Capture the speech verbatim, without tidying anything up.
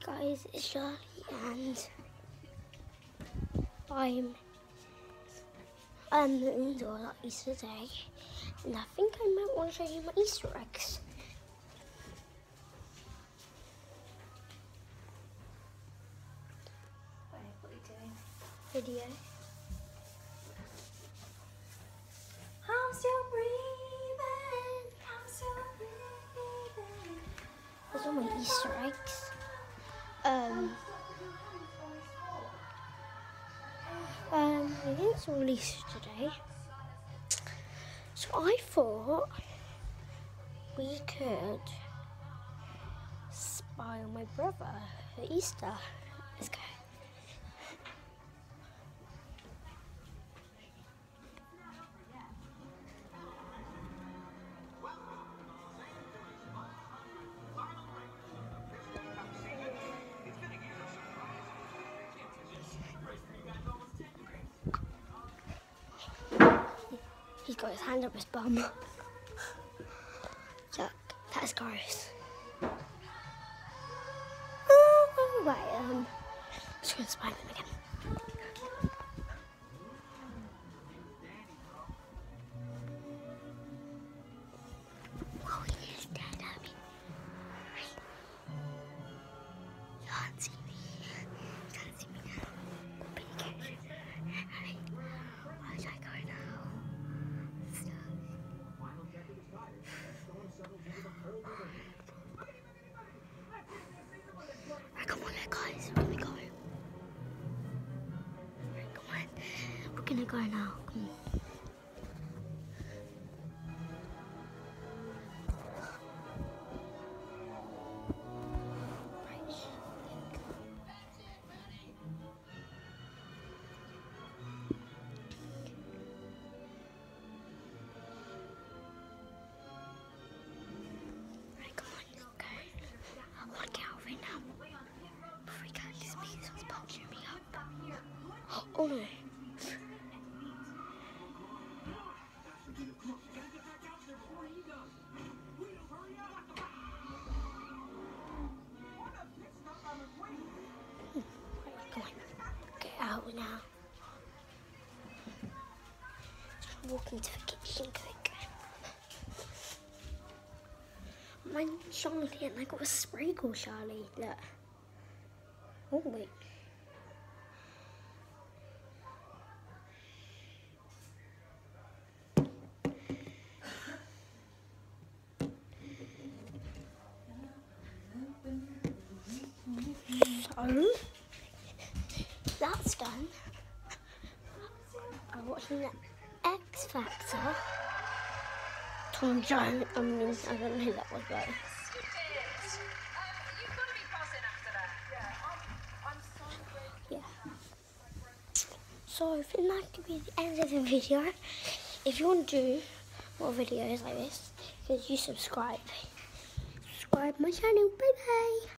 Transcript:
Guys, it's Charlie and I'm um indoors at Easter Day, and I think I might want to show you my Easter eggs. Wait, what are you doing? Video. I'm still breathing. I'm still breathing. Those are my Easter eggs. Um, um, it's all Easter today, so I thought we could spy on my brother for Easter. Let's go. He's got his hand up his bum. Yuck, that's gross. Oh, right, um, let's go and spy them again. Oh, he is dead, Abby. You can't see me. You can't see me now. But you can. Abby, where should I go now? Right, come on, guys, where we go? Right, come on, we're gonna go now. Come on. Oh no. Come on. Get out now. Just walk into the kitchen quick. Mine's Charlie and I got a spray called Charlie. Look. Oh wait. So, that's done. I'm watching the X Factor. Tom Jones, I mean, I don't know who that was, but. Yeah. So, I think that could be the end of the video. If you want to do more videos like this, could you subscribe? Subscribe my channel. Bye bye.